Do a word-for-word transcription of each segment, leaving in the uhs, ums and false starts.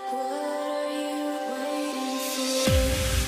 are you waiting for?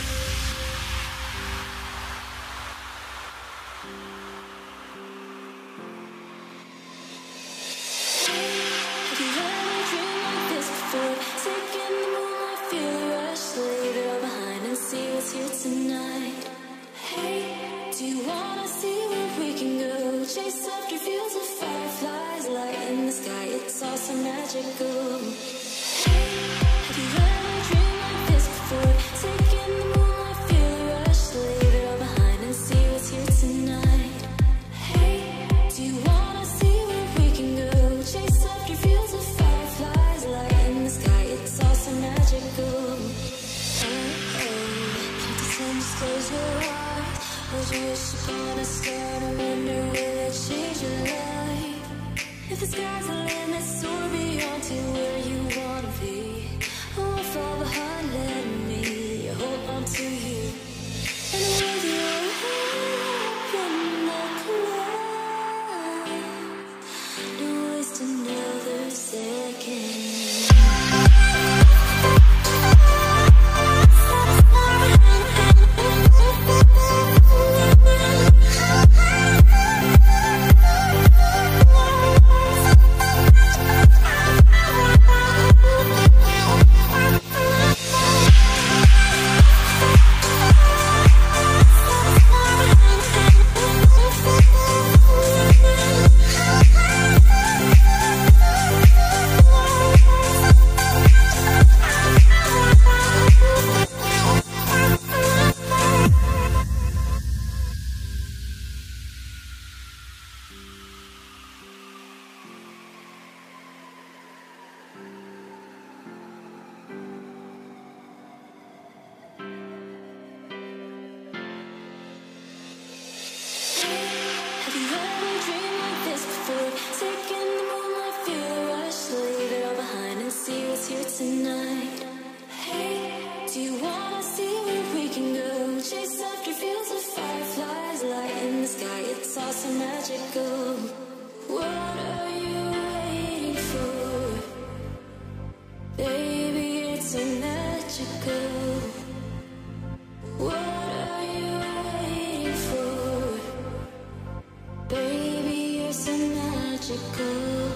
Have you ever dreamed like this before? Taking the moonlight, feel the rush, leave it all behind and see what's here tonight. Hey, do you wanna see where we can go? Chase after fields of fireflies, light in the sky, it's all so magical. Hey, have you ever dreamed like this before? Taking the moonlight, feel the rush, leave it all behind and see what's here tonight. Hey, do you wanna see where we can go? Chase after fields of fireflies, light in the sky, it's all so magical. Oh, oh, can't pretend to close your eyes. Close your wish upon a star to wonder will it change your life. If the sky's the limit, soar beyond to where you wanna be. I won't fall behind, let me hold on to you. And with your head in the clouds, don't waste another second. Have you ever dreamed like this before? Taking the moonlight, feel the rush, leave it all behind and see what's here tonight. Hey, do you wanna see where we can go? Chase after fields of fireflies, light in the sky, it's all so magical. What are you waiting for? Baby, it's so magical. What are you waiting for? Baby, you're so magical.